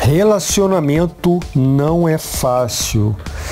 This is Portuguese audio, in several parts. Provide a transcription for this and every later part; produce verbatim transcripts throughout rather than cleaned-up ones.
Relacionamento não é fácil.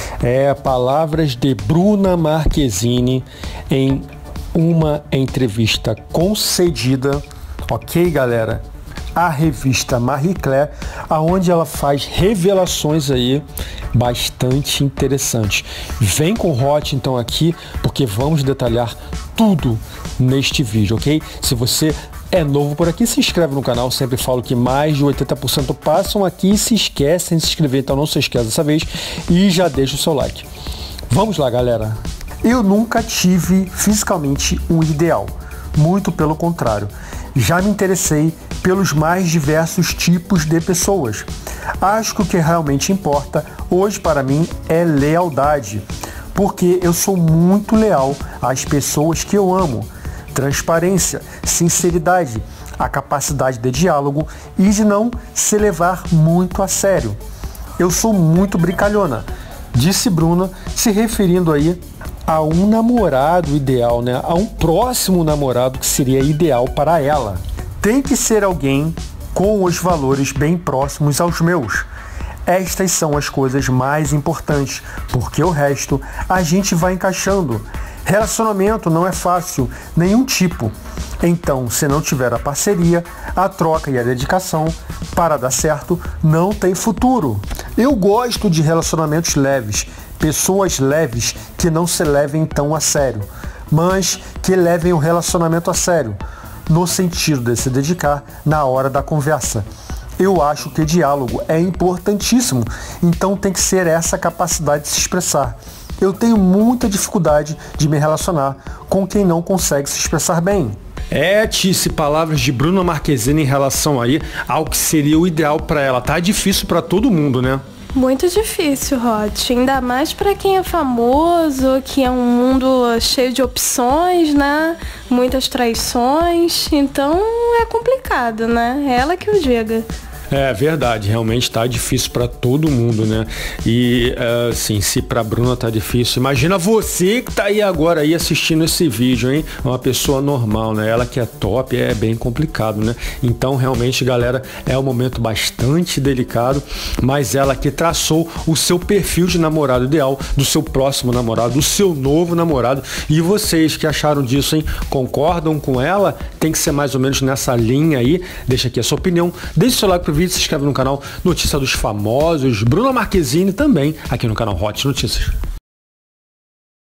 É palavras de Bruna Marquezine em uma entrevista concedida, ok, galera? A revista Marie Claire, aonde ela faz revelações aí bastante interessantes. Vem com o Hot então aqui, porque vamos detalhar tudo neste vídeo, ok? Se você é novo por aqui, se inscreve no canal. Sempre falo que mais de oitenta por cento passam aqui e se esquecem de se inscrever, então não se esqueça dessa vez e já deixa o seu like. Vamos lá, galera. Eu nunca tive fisicamente um ideal, muito pelo contrário. Já me interessei pelos mais diversos tipos de pessoas. Acho que o que realmente importa hoje para mim é lealdade, porque eu sou muito leal às pessoas que eu amo. Transparência, sinceridade, a capacidade de diálogo e de não se levar muito a sério. Eu sou muito brincalhona, disse Bruna, se referindo aí a um namorado ideal, né? A um próximo namorado que seria ideal para ela. Tem que ser alguém com os valores bem próximos aos meus. Estas são as coisas mais importantes, porque o resto a gente vai encaixando. Relacionamento não é fácil, nenhum tipo. Então, se não tiver a parceria, a troca e a dedicação, para dar certo, não tem futuro. Eu gosto de relacionamentos leves, pessoas leves que não se levem tão a sério, mas que levem o relacionamento a sério, no sentido de se dedicar na hora da conversa. Eu acho que diálogo é importantíssimo, então tem que ser essa capacidade de se expressar. Eu tenho muita dificuldade de me relacionar com quem não consegue se expressar bem. É, Tice, palavras de Bruna Marquezine em relação aí ao que seria o ideal para ela. Tá difícil para todo mundo, né? Muito difícil, Hot. Ainda mais para quem é famoso, que é um mundo cheio de opções, né? Muitas traições. Então é complicado, né? É ela que o diga. É verdade, realmente tá difícil para todo mundo, né? E assim, se pra Bruna tá difícil, imagina você que tá aí agora aí assistindo esse vídeo, hein? Uma pessoa normal, né? Ela que é top, é bem complicado, né? Então realmente, galera, é um momento bastante delicado, mas ela que traçou o seu perfil de namorado ideal, do seu próximo namorado, do seu novo namorado. E vocês que acharam disso, hein? Concordam com ela? Tem que ser mais ou menos nessa linha aí. Deixa aqui a sua opinião, deixa o seu like pro vídeo, se inscreve no canal Notícia dos Famosos, Bruna Marquezine também aqui no canal Hot Notícias.